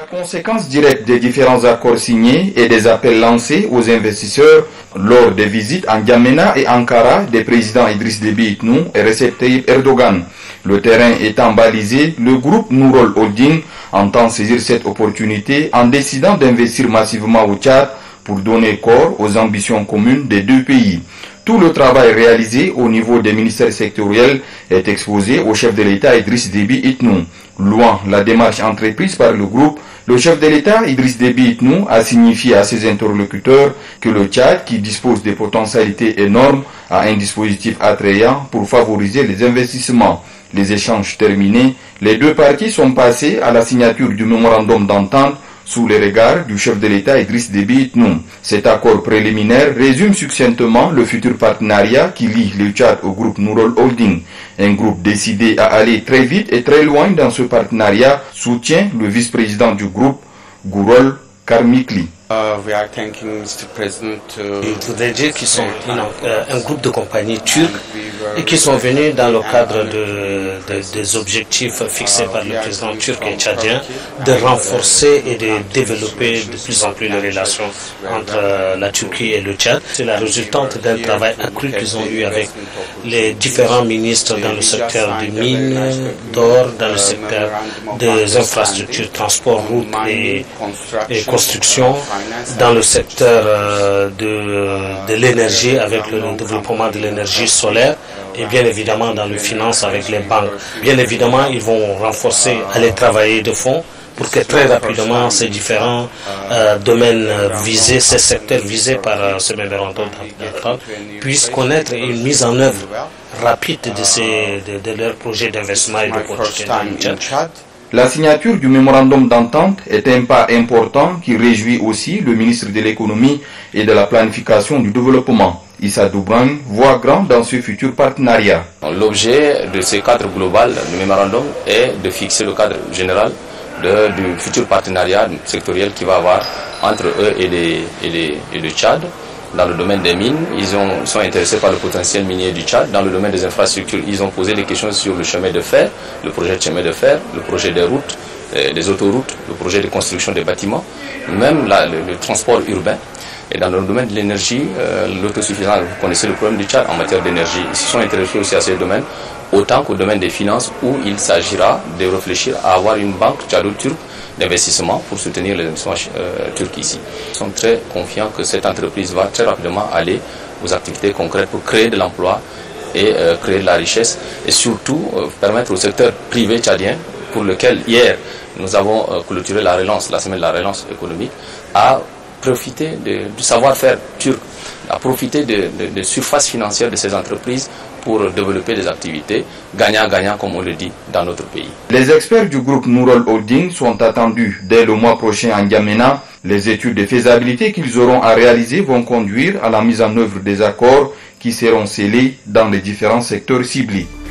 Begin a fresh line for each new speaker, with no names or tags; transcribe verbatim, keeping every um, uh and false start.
Conséquence directe des différents accords signés et des appels lancés aux investisseurs lors des visites en N'Djamena et Ankara des présidents Idriss Déby Itnou et Recep Tayyip Erdogan. Le terrain étant balisé, le groupe Nourol Holding entend saisir cette opportunité en décidant d'investir massivement au Tchad pour donner corps aux ambitions communes des deux pays. Tout le travail réalisé au niveau des ministères sectoriels est exposé au chef de l'État Idriss Déby Itnou. Louant la démarche entreprise par le groupe, le chef de l'État Idriss Déby Itnou a signifié à ses interlocuteurs que le Tchad, qui dispose de potentialités énormes, a un dispositif attrayant pour favoriser les investissements. Les échanges terminés, les deux parties sont passées à la signature du mémorandum d'entente sous les regards du chef de l'État Idriss Déby Itnou. Cet accord préliminaire résume succinctement le futur partenariat qui lie le Tchad au groupe Nourol Holding. Un groupe décidé à aller très vite et très loin dans ce partenariat, soutient le vice-président du groupe, Gurol Karmikli.
Uh, we are thanking Mister President. Uh,
Je voudrais dire qu'ils sont une, euh, un groupe de compagnies turques et qui sont venus dans le cadre de, de, des objectifs fixés par le président turc et tchadien de renforcer et de développer de plus en plus les relations entre euh, la Turquie et le Tchad. C'est la résultante d'un travail accru qu'ils ont eu avec les différents ministres dans le secteur des mines, d'or, dans le secteur des infrastructures, transport, routes et, et construction, dans le secteur euh, de, de l'énergie avec le développement de l'énergie solaire et bien évidemment dans les finances avec les banques. Bien évidemment, ils vont renforcer, aller travailler de fond pour que très rapidement ces différents euh, domaines visés, ces secteurs visés par euh, ce mémorandum d'entente puissent connaître une mise en œuvre rapide de, ces, de, de leurs projets d'investissement et d'opportunités dans le Tchad.
La signature du mémorandum d'entente est un pas important qui réjouit aussi le ministre de l'économie et de la planification du développement. Issa Doubrane voit grand dans ce futur partenariat.
L'objet de ce cadre global du mémorandum est de fixer le cadre général de, du futur partenariat sectoriel qu'il va avoir entre eux et, les, et, les, et le Tchad. Dans le domaine des mines, ils ont, sont intéressés par le potentiel minier du Tchad. Dans le domaine des infrastructures, ils ont posé des questions sur le chemin de fer, le projet de chemin de fer, le projet des routes, euh, des autoroutes, le projet de construction des bâtiments, même la, le, le transport urbain. Et dans le domaine de l'énergie, euh, l'autosuffisance, vous connaissez le problème du Tchad en matière d'énergie. Ils se sont intéressés aussi à ces domaines, autant qu'au domaine des finances, où il s'agira de réfléchir à avoir une banque tchado-turque d'investissement pour soutenir les investissements euh, turcs ici. Ils sont très confiants que cette entreprise va très rapidement aller aux activités concrètes pour créer de l'emploi et euh, créer de la richesse et surtout euh, permettre au secteur privé tchadien, pour lequel hier nous avons euh, clôturé la relance, la semaine de la relance économique, à profiter de, du savoir-faire turc, à profiter de, de, de surface financière de ces entreprises pour développer des activités gagnant-gagnant, comme on le dit, dans notre pays.
Les experts du groupe Nourol Holding sont attendus dès le mois prochain en N'Djamena. Les études de faisabilité qu'ils auront à réaliser vont conduire à la mise en œuvre des accords qui seront scellés dans les différents secteurs ciblés.